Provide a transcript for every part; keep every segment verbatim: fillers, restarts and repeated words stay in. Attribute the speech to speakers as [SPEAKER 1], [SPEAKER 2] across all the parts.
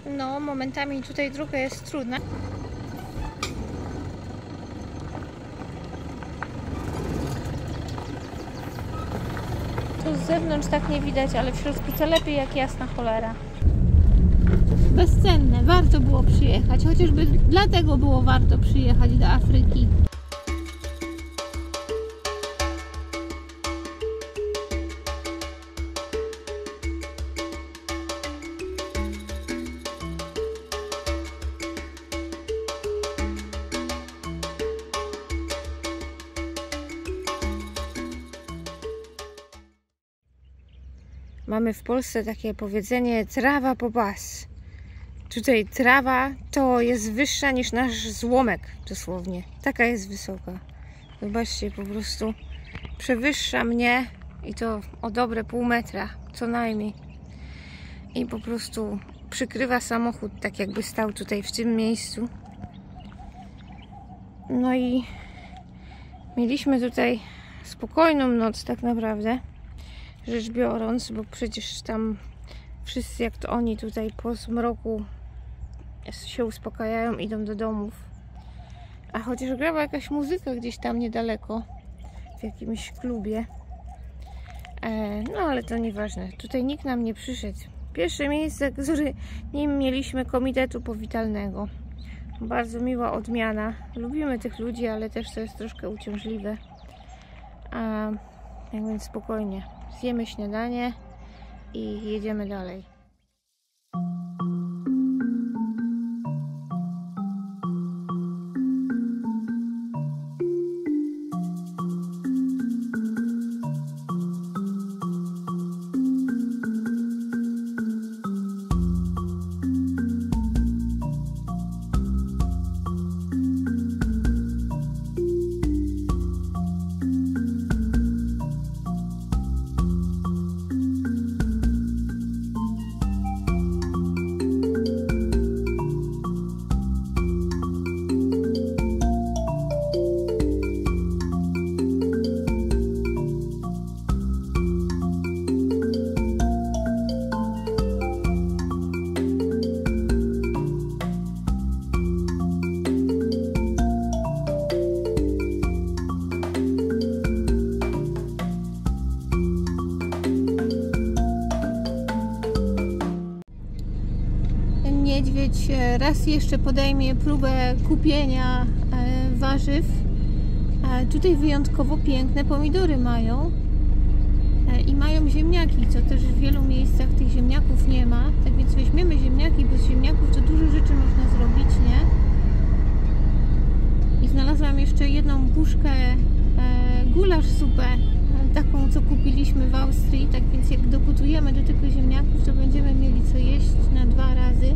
[SPEAKER 1] No, momentami tutaj droga jest trudna. Tu z zewnątrz tak nie widać, ale w środku to lepiej jak jasna cholera. Bezcenne, warto było przyjechać, chociażby dlatego było warto przyjechać do Afryki. Mamy w Polsce takie powiedzenie trawa po pas. Tutaj trawa to jest wyższa niż nasz złomek, dosłownie. Taka jest wysoka. Zobaczcie, po prostu przewyższa mnie i to o dobre pół metra, co najmniej. I po prostu przykrywa samochód, tak jakby stał tutaj w tym miejscu. No i mieliśmy tutaj spokojną noc tak naprawdę, rzecz biorąc, bo przecież tam wszyscy jak to oni tutaj po zmroku się uspokajają, idą do domów. A chociaż grała jakaś muzyka gdzieś tam niedaleko, w jakimś klubie. E, no ale to nieważne. Tutaj nikt nam nie przyszedł. Pierwsze miejsce, które nim mieliśmy komitetu powitalnego. Bardzo miła odmiana. Lubimy tych ludzi, ale też to jest troszkę uciążliwe. A, tak więc spokojnie. Zjemy śniadanie i jedziemy dalej. Niedźwiedź raz jeszcze podejmie próbę kupienia warzyw. Tutaj wyjątkowo piękne pomidory mają i mają ziemniaki, co też w wielu miejscach tych ziemniaków nie ma. Tak więc weźmiemy ziemniaki, bo z ziemniaków to dużo rzeczy można zrobić, nie? I znalazłam jeszcze jedną puszkę gulasz zupę, taką co kupiliśmy w Austrii. Tak więc jak dogotujemy do tego ziemniaków, to będziemy mieli co jeść na dwa razy.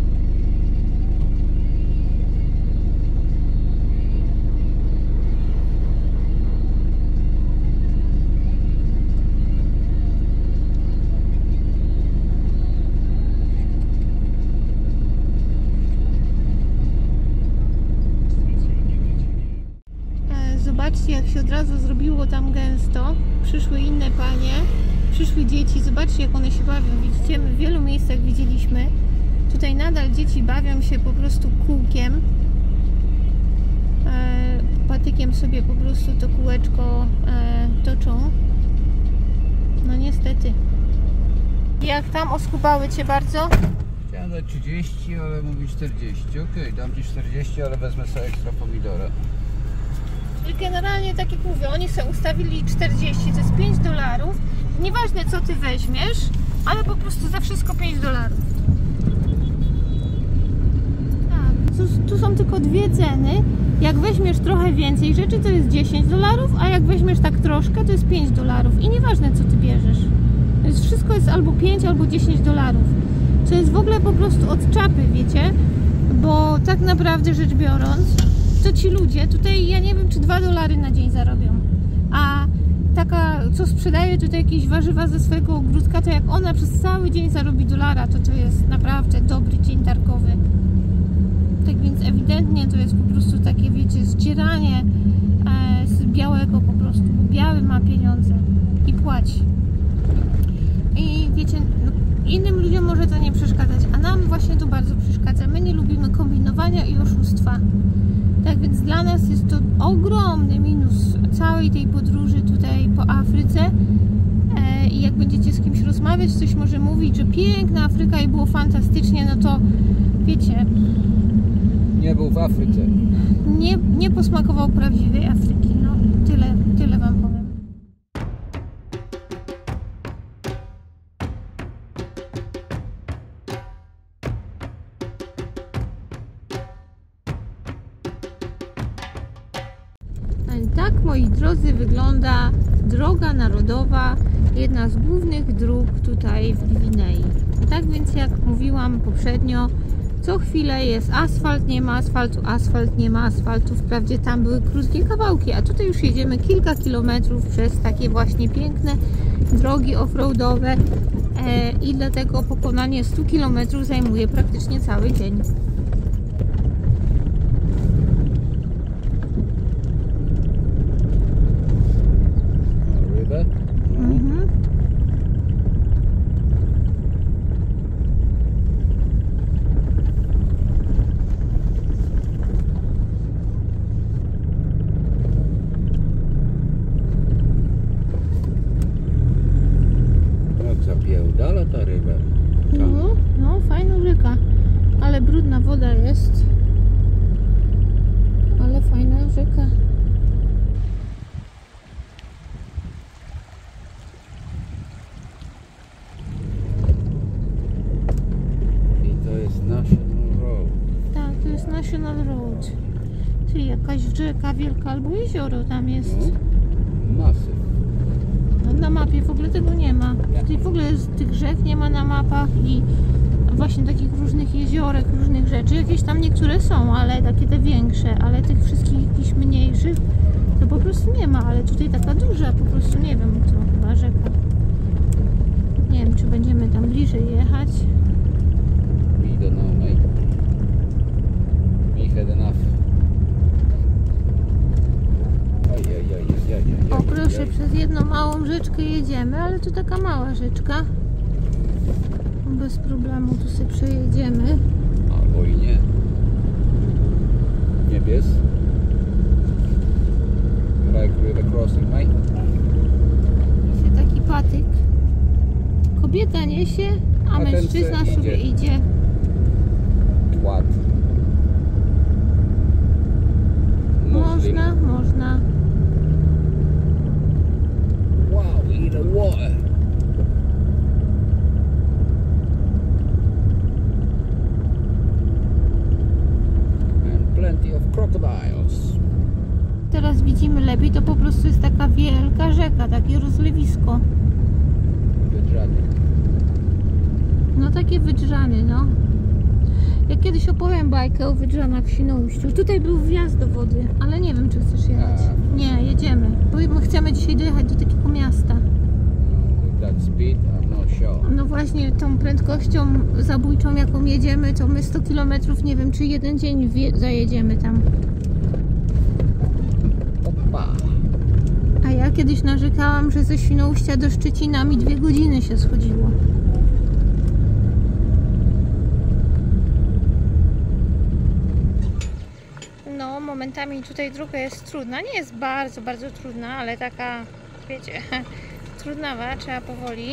[SPEAKER 1] Zobaczcie, jak się od razu zrobiło tam gęsto. Przyszły inne panie, przyszły dzieci. Zobaczcie, jak one się bawią. Widzicie, my w wielu miejscach widzieliśmy. Tutaj nadal dzieci bawią się po prostu kółkiem. E, patykiem sobie po prostu to kółeczko e, toczą. No niestety. Jak tam oskubały Cię bardzo?
[SPEAKER 2] Chciałem dać trzydzieści, ale mówi czterdzieści. Okej, okay, dam Ci czterdzieści, ale wezmę sobie ekstra pomidora.
[SPEAKER 1] I generalnie, tak jak mówię, oni sobie ustawili czterdzieści, to jest pięć dolarów. Nieważne co Ty weźmiesz, ale po prostu za wszystko pięć dolarów. Tak, tu, tu są tylko dwie ceny. Jak weźmiesz trochę więcej rzeczy, to jest dziesięć dolarów, a jak weźmiesz tak troszkę, to jest pięć dolarów. I nieważne co Ty bierzesz. To jest, wszystko jest albo pięć, albo dziesięć dolarów. Co jest w ogóle po prostu od czapy, wiecie? Bo tak naprawdę rzecz biorąc, to ci ludzie tutaj, ja nie wiem, czy dwa dolary na dzień zarobią. A taka, co sprzedaje tutaj jakieś warzywa ze swojego ogródka, to jak ona przez cały dzień zarobi dolara, to to jest naprawdę dobry dzień targowy. Tak więc ewidentnie to jest po prostu takie, wiecie, zdzieranie e, z białego po prostu, bo biały ma pieniądze i płaci. I wiecie, no, innym ludziom może to nie przeszkadzać, a nam właśnie to bardzo przeszkadza. trwa. Tak więc dla nas jest to ogromny minus całej tej podróży tutaj po Afryce. I jak będziecie z kimś rozmawiać, ktoś może mówić, że piękna Afryka i było fantastycznie, no to wiecie,
[SPEAKER 2] nie był w Afryce.
[SPEAKER 1] Nie, nie posmakował prawdziwej Afryki. No, tyle, tyle wam powiem. Tak, moi drodzy, wygląda droga narodowa, jedna z głównych dróg tutaj w Gwinei. Tak więc, jak mówiłam poprzednio, co chwilę jest asfalt, nie ma asfaltu, asfalt, nie ma asfaltu. Wprawdzie tam były krótkie kawałki, a tutaj już jedziemy kilka kilometrów przez takie właśnie piękne drogi offroadowe e, i dlatego pokonanie stu kilometrów zajmuje praktycznie cały dzień. Mhm.
[SPEAKER 2] Jak zapierdala ta ryba.
[SPEAKER 1] No, no, fajna rzeka, ale brudna woda jest, ale fajna rzeka.
[SPEAKER 2] National Road.
[SPEAKER 1] Tak, to jest National Road. Czyli jakaś rzeka wielka albo jezioro tam jest.
[SPEAKER 2] No, masyw.
[SPEAKER 1] No, na mapie w ogóle tego nie ma. Tutaj w ogóle tych rzek nie ma na mapach i właśnie takich różnych jeziorek, różnych rzeczy. Jakieś tam niektóre są, ale takie te większe, ale tych wszystkich jakichś mniejszych to po prostu nie ma, ale tutaj taka duża, po prostu nie wiem co, chyba rzeka. Nie wiem, czy będziemy tam bliżej jechać.
[SPEAKER 2] We don't know, mate. We had enough.
[SPEAKER 1] O proszę, przez jedną małą rzeczkę jedziemy, ale to taka mała rzeczka. Bez problemu tu sobie przejedziemy.
[SPEAKER 2] Albo i nie. Niebies. Like river crossing, mate.
[SPEAKER 1] Jest taki patyk. Kobieta niesie, a, a mężczyzna sobie idzie. idzie.
[SPEAKER 2] Twat.
[SPEAKER 1] Można, można.
[SPEAKER 2] Wow, we the water. And plenty of crocodiles.
[SPEAKER 1] Teraz widzimy lepiej, to po prostu jest taka wielka rzeka, takie rozlewisko.
[SPEAKER 2] Wydrzany.
[SPEAKER 1] No takie wydrzany, no. Ja kiedyś opowiem bajkę o wydrzanach w Świnoujściu. Tutaj był wjazd do wody, ale nie wiem, czy chcesz jechać.
[SPEAKER 2] A.
[SPEAKER 1] Nie, jedziemy, bo my chcemy dzisiaj dojechać do takiego miasta.
[SPEAKER 2] With that speed, I'm not sure.
[SPEAKER 1] No właśnie, tą prędkością zabójczą, jaką jedziemy, to my sto kilometrów, nie wiem, czy jeden dzień zajedziemy tam.
[SPEAKER 2] Opa.
[SPEAKER 1] A ja kiedyś narzekałam, że ze Świnoujścia do Szczecina mi dwie godziny się schodziło. No, momentami tutaj droga jest trudna. Nie jest bardzo, bardzo trudna, ale taka, wiecie, trudnawa, trzeba powoli.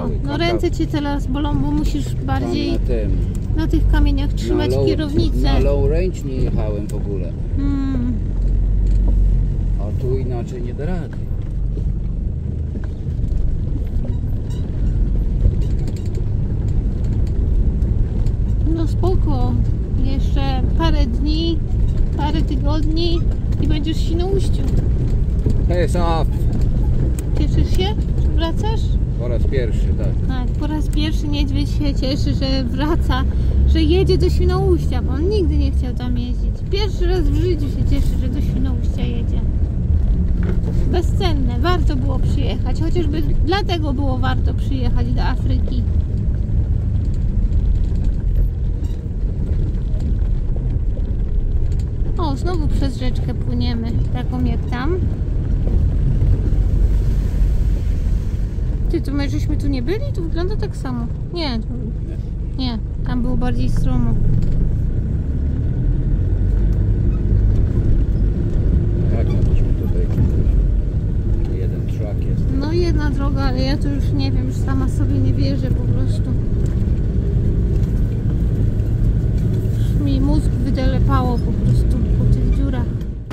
[SPEAKER 1] No ręce cię teraz bolą, bo musisz bardziej
[SPEAKER 2] na, tym,
[SPEAKER 1] na tych kamieniach trzymać
[SPEAKER 2] na low,
[SPEAKER 1] kierownicę.
[SPEAKER 2] Na low range nie jechałem w ogóle.
[SPEAKER 1] Hmm.
[SPEAKER 2] A tu inaczej nie da rady.
[SPEAKER 1] No spoko. Jeszcze parę dni, parę tygodni i będziesz w Świnoujściu.
[SPEAKER 2] Face off!
[SPEAKER 1] Cieszysz się, że wracasz?
[SPEAKER 2] Po raz pierwszy, tak.
[SPEAKER 1] Tak, po raz pierwszy niedźwiedź się cieszy, że wraca, że jedzie do Świnoujścia, bo on nigdy nie chciał tam jeździć. Pierwszy raz w życiu się cieszy, że do Świnoujścia jedzie. Bezcenne, warto było przyjechać, chociażby dlatego było warto przyjechać do Afryki. O, znowu przez rzeczkę płyniemy, taką jak tam. Ty, to my żeśmy tu nie byli? Tu wygląda tak samo. Nie, tu... nie, tam było bardziej stromo.
[SPEAKER 2] Jak no tośmy tutaj jeden truck jest.
[SPEAKER 1] No jedna droga, ale ja to już nie wiem, już sama sobie nie wierzę po prostu. Już mi mózg wydelepało po prostu po tych dziurach.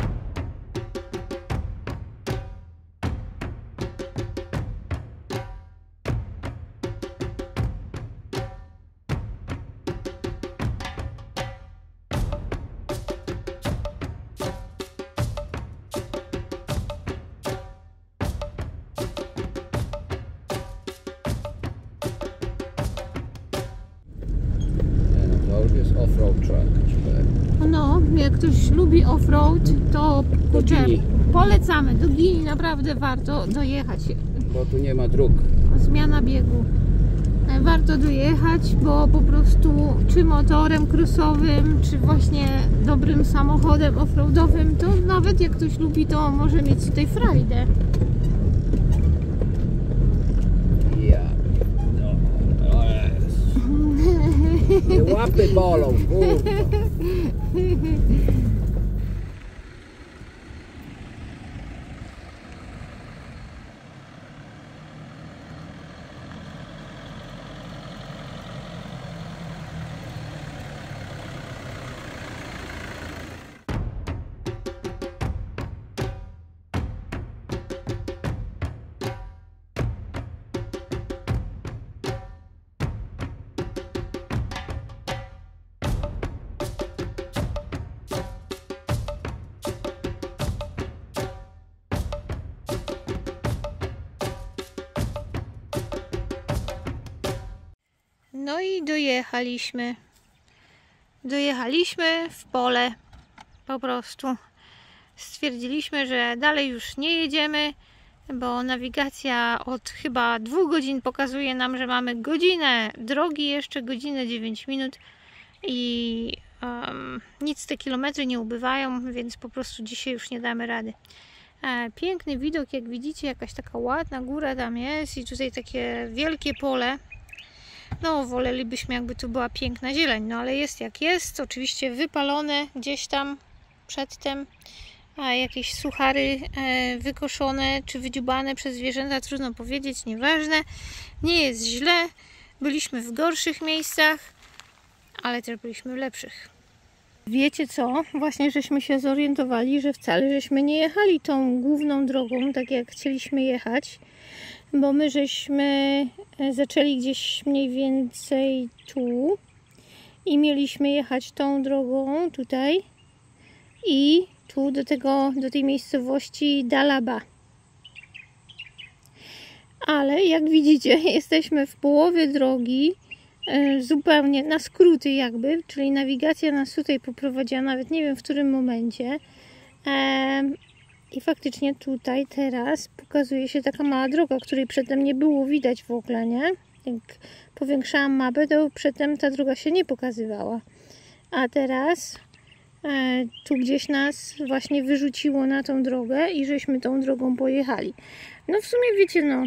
[SPEAKER 2] Jest off-road truck.
[SPEAKER 1] No, jak ktoś lubi off-road, to kurczę,
[SPEAKER 2] Gini.
[SPEAKER 1] polecamy. Do Gini naprawdę warto dojechać.
[SPEAKER 2] Bo tu nie ma dróg.
[SPEAKER 1] Zmiana biegu. Warto dojechać, bo po prostu czy motorem crossowym, czy właśnie dobrym samochodem offroadowym, to nawet jak ktoś lubi, to może mieć tutaj frajdę.
[SPEAKER 2] Ja. No, jest. Łapy bolą, kurwa.
[SPEAKER 1] No i dojechaliśmy. Dojechaliśmy w pole. Po prostu stwierdziliśmy, że dalej już nie jedziemy, bo nawigacja od chyba dwóch godzin pokazuje nam, że mamy godzinę drogi, jeszcze godzinę dziewięć minut i um, nic te kilometry nie ubywają, więc po prostu dzisiaj już nie damy rady. E, piękny widok, jak widzicie, jakaś taka ładna góra tam jest i tutaj takie wielkie pole. No, wolelibyśmy, jakby tu była piękna zieleń, no ale jest jak jest. Oczywiście wypalone gdzieś tam przedtem, a jakieś suchary e, wykoszone czy wydziubane przez zwierzęta, trudno powiedzieć, nieważne. Nie jest źle. Byliśmy w gorszych miejscach, ale też byliśmy w lepszych. Wiecie co? Właśnie żeśmy się zorientowali, że wcale żeśmy nie jechali tą główną drogą, tak jak chcieliśmy jechać, bo my żeśmy zaczęli gdzieś mniej więcej tu i mieliśmy jechać tą drogą tutaj i tu do tego, do tej miejscowości Dalaba. Ale jak widzicie, jesteśmy w połowie drogi, zupełnie na skróty jakby, czyli nawigacja nas tutaj poprowadziła, nawet nie wiem w którym momencie. I faktycznie tutaj teraz pokazuje się taka mała droga, której przedtem nie było widać w ogóle, nie? Jak powiększałam mapę, to przedtem ta droga się nie pokazywała. A teraz e, tu gdzieś nas właśnie wyrzuciło na tą drogę i żeśmy tą drogą pojechali. No w sumie wiecie, no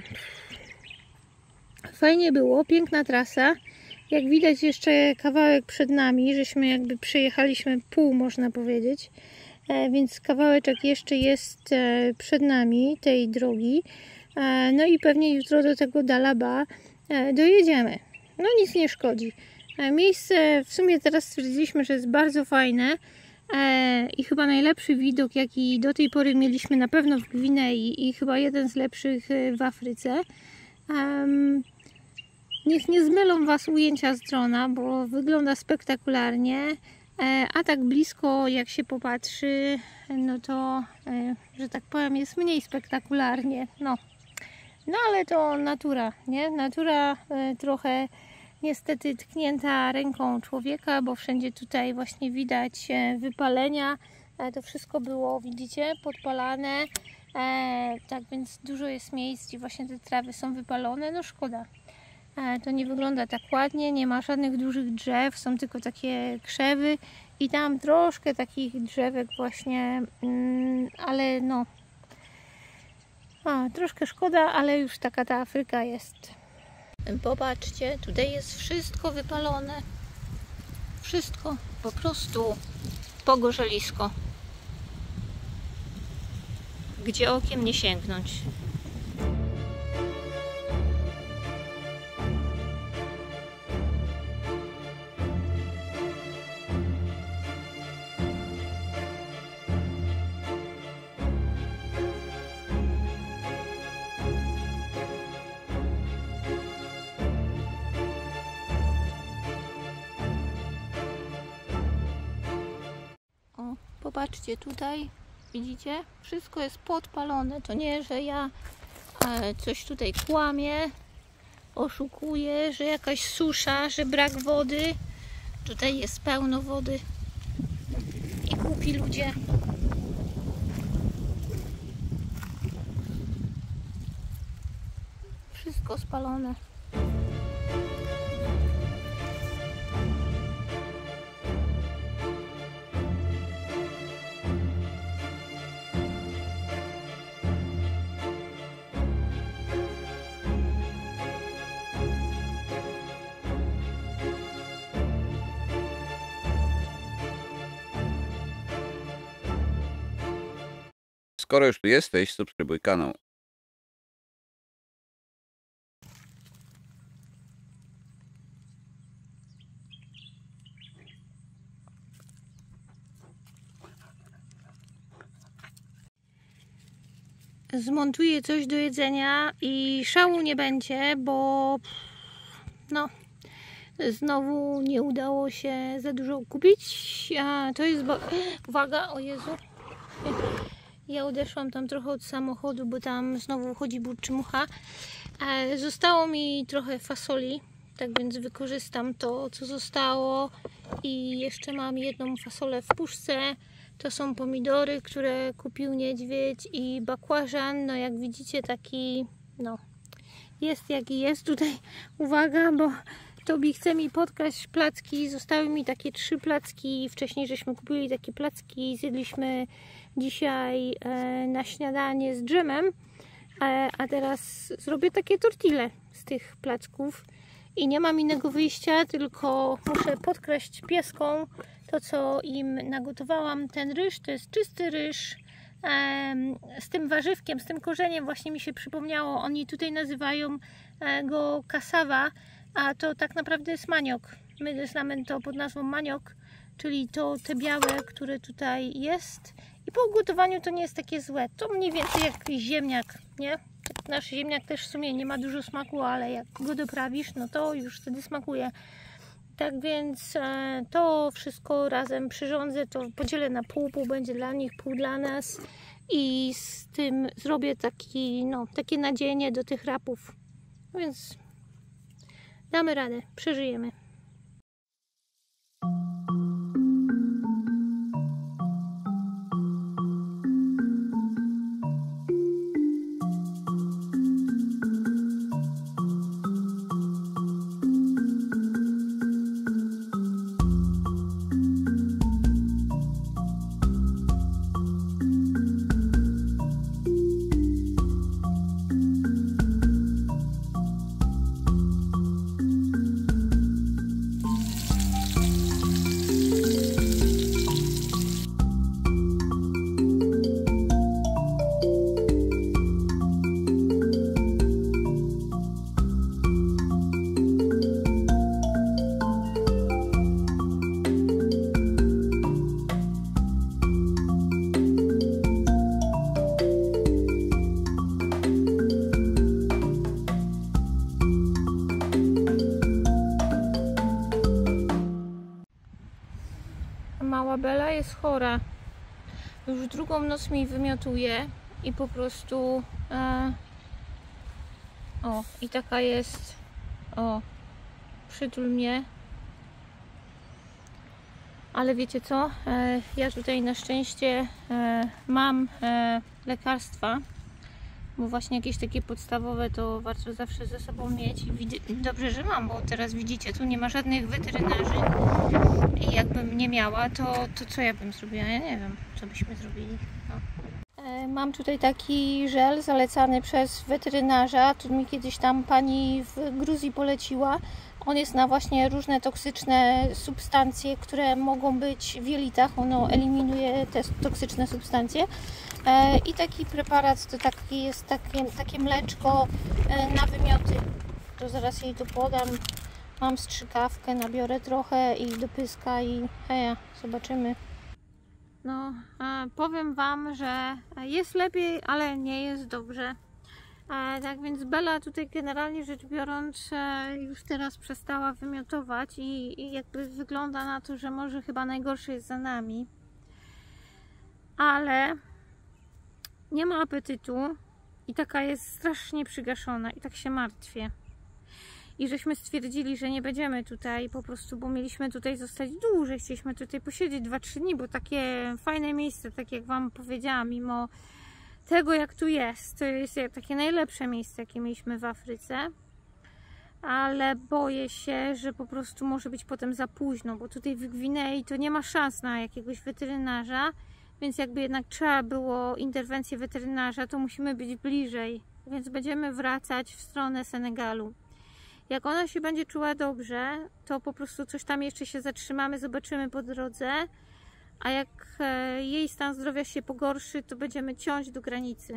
[SPEAKER 1] fajnie było, piękna trasa. Jak widać jeszcze kawałek przed nami, żeśmy jakby przejechaliśmy pół, można powiedzieć. Więc kawałeczek jeszcze jest przed nami tej drogi. No i pewnie jutro do tego Dalaba dojedziemy. No nic nie szkodzi. Miejsce w sumie teraz stwierdziliśmy, że jest bardzo fajne i chyba najlepszy widok, jaki do tej pory mieliśmy na pewno w Gwinei i chyba jeden z lepszych w Afryce. Um, niech nie zmylą Was ujęcia z drona, bo wygląda spektakularnie, a tak blisko jak się popatrzy, no to, że tak powiem, jest mniej spektakularnie. No, no ale to natura, nie? Natura trochę niestety tknięta ręką człowieka, bo wszędzie tutaj właśnie widać wypalenia. To wszystko było, widzicie, podpalane. E, tak więc dużo jest miejsc, gdzie właśnie te trawy są wypalone. No szkoda. E, to nie wygląda tak ładnie, nie ma żadnych dużych drzew, są tylko takie krzewy i tam troszkę takich drzewek właśnie, mm, ale no a, troszkę szkoda, ale już taka ta Afryka jest. Popatrzcie, tutaj jest wszystko wypalone. Wszystko, po prostu pogorzelisko. Gdzie okiem nie sięgnąć. O, popatrzcie tutaj. Widzicie? Wszystko jest podpalone. To nie, że ja e, coś tutaj kłamię, oszukuję, że jakaś susza, że brak wody. Tutaj jest pełno wody i głupi ludzie. Wszystko spalone.
[SPEAKER 2] Skoro już tu jesteś, subskrybuj kanał.
[SPEAKER 1] Zmontuję coś do jedzenia i szału nie będzie, bo no znowu nie udało się za dużo kupić. A to jest, bo... uwaga, o Jezu. Ja odeszłam tam trochę od samochodu, bo tam znowu chodzi burczy mucha. Zostało mi trochę fasoli, tak więc wykorzystam to, co zostało. I jeszcze mam jedną fasolę w puszce. To są pomidory, które kupił niedźwiedź, i bakłażan. No jak widzicie, taki no jest jaki jest. Tutaj uwaga, bo Tobi chce mi podkraść placki. Zostały mi takie trzy placki. Wcześniej żeśmy kupili takie placki. Zjedliśmy dzisiaj e, na śniadanie z dżemem. E, a teraz zrobię takie tortille z tych placków. I nie mam innego wyjścia, tylko muszę podkraść pieskom to, co im nagotowałam. Ten ryż to jest czysty ryż e, z tym warzywkiem, z tym korzeniem. Właśnie mi się przypomniało. Oni tutaj nazywają e, go cassava, a to tak naprawdę jest maniok. My znamy to pod nazwą maniok, czyli to te białe, które tutaj jest. I po ugotowaniu to nie jest takie złe. To mniej więcej jak ziemniak, nie? Nasz ziemniak też w sumie nie ma dużo smaku, ale jak go doprawisz, no to już wtedy smakuje. Tak więc e, to wszystko razem przyrządzę, to podzielę na pół, pół będzie dla nich, pół dla nas. I z tym zrobię taki, no, takie nadzienie do tych rapów. No więc damy radę, przeżyjemy. Bela jest chora. Już drugą noc mi wymiotuje i po prostu e, o, i taka jest, o, przytul mnie. Ale wiecie co, e, ja tutaj na szczęście e, mam e, lekarstwa, bo właśnie jakieś takie podstawowe to warto zawsze ze sobą mieć. I dobrze, że mam, bo teraz widzicie, tu nie ma żadnych weterynarzy i jakbym nie miała, to, to co ja bym zrobiła? Ja nie wiem, co byśmy zrobili. No. E, mam tutaj taki żel zalecany przez weterynarza, tu mi kiedyś tam pani w Gruzji poleciła. On jest na właśnie różne toksyczne substancje, które mogą być w jelitach. Ono eliminuje te toksyczne substancje. E, I taki preparat to taki jest takie, takie mleczko e, na wymioty. To zaraz jej tu podam. Mam strzykawkę, nabiorę trochę i do pyska i heja, zobaczymy. No, e, powiem Wam, że jest lepiej, ale nie jest dobrze. E, tak więc Bela tutaj generalnie rzecz biorąc e, już teraz przestała wymiotować i, i jakby wygląda na to, że może chyba najgorsze jest za nami. Ale nie ma apetytu i taka jest strasznie przygaszona i tak się martwię. I żeśmy stwierdzili, że nie będziemy tutaj po prostu, bo mieliśmy tutaj zostać dłużej, chcieliśmy tutaj posiedzieć dwa trzy dni, bo takie fajne miejsce, tak jak Wam powiedziałam, mimo tego jak tu jest, to jest takie najlepsze miejsce, jakie mieliśmy w Afryce, ale boję się, że po prostu może być potem za późno, bo tutaj w Gwinei to nie ma szans na jakiegoś weterynarza, więc jakby jednak trzeba było interwencję weterynarza, to musimy być bliżej, więc będziemy wracać w stronę Senegalu. Jak ona się będzie czuła dobrze, to po prostu coś tam jeszcze się zatrzymamy, zobaczymy po drodze, a jak jej stan zdrowia się pogorszy, to będziemy ciąć do granicy.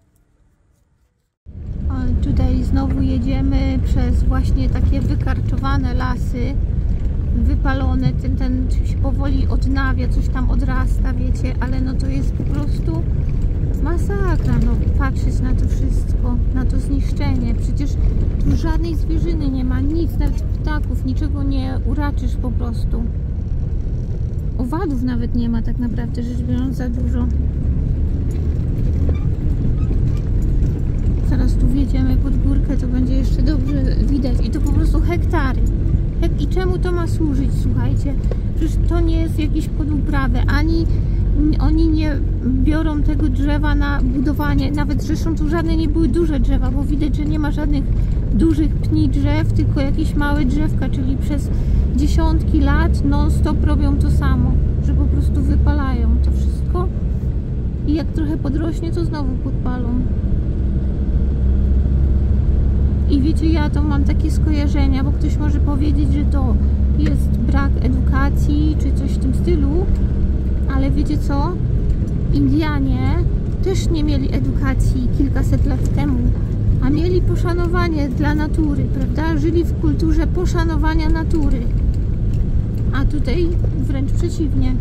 [SPEAKER 1] O, tutaj znowu jedziemy przez właśnie takie wykarczowane lasy, wypalone, ten, ten się powoli odnawia, coś tam odrasta, wiecie, ale no to jest po prostu masakra, no patrzeć na to wszystko, na to zniszczenie. Przecież tu żadnej zwierzyny nie ma, nic, nawet ptaków, niczego nie uraczysz po prostu. Owadów nawet nie ma tak naprawdę, rzecz biorąc, za dużo. Zaraz tu wjedziemy pod górkę, to będzie jeszcze dobrze widać. I to po prostu hektary. I czemu to ma służyć, słuchajcie? Przecież to nie jest jakieś pod uprawę, ani oni nie biorą tego drzewa na budowanie, nawet zresztą tu żadne nie były duże drzewa, bo widać, że nie ma żadnych dużych pni drzew, tylko jakieś małe drzewka, czyli przez dziesiątki lat non-stop robią to samo, że po prostu wypalają to wszystko i jak trochę podrośnie, to znowu podpalą. I wiecie, ja to mam takie skojarzenia, bo ktoś może powiedzieć, że to jest brak edukacji, czy coś w tym stylu, ale wiecie co? Indianie też nie mieli edukacji kilkaset lat temu, a mieli poszanowanie dla natury, prawda? Żyli w kulturze poszanowania natury, a tutaj wręcz przeciwnie.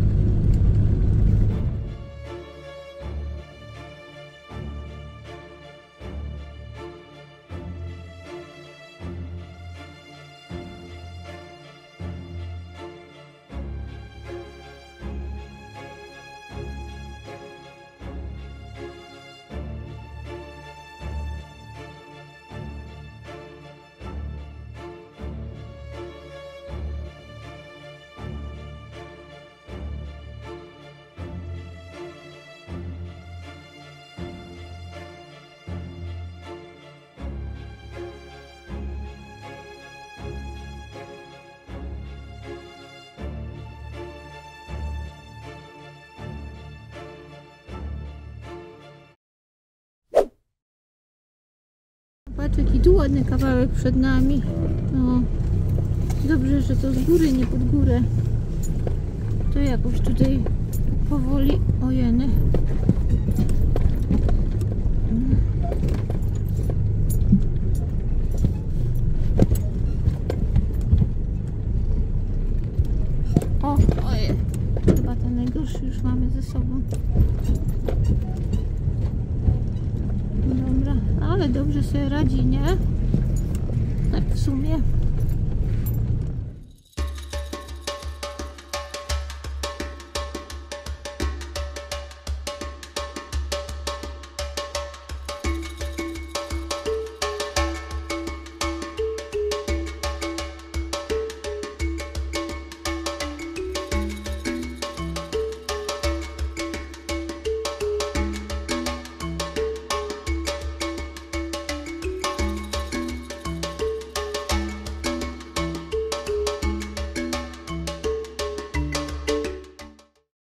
[SPEAKER 1] Patrz, jaki tu ładny kawałek przed nami. No, dobrze, że to z góry, nie pod górę. To jakoś tutaj powoli... Ojeny. O, ojej. Chyba ten najgorszy już mamy ze sobą. Dobra, ale dobrze sobie radzi, nie? Tak w sumie.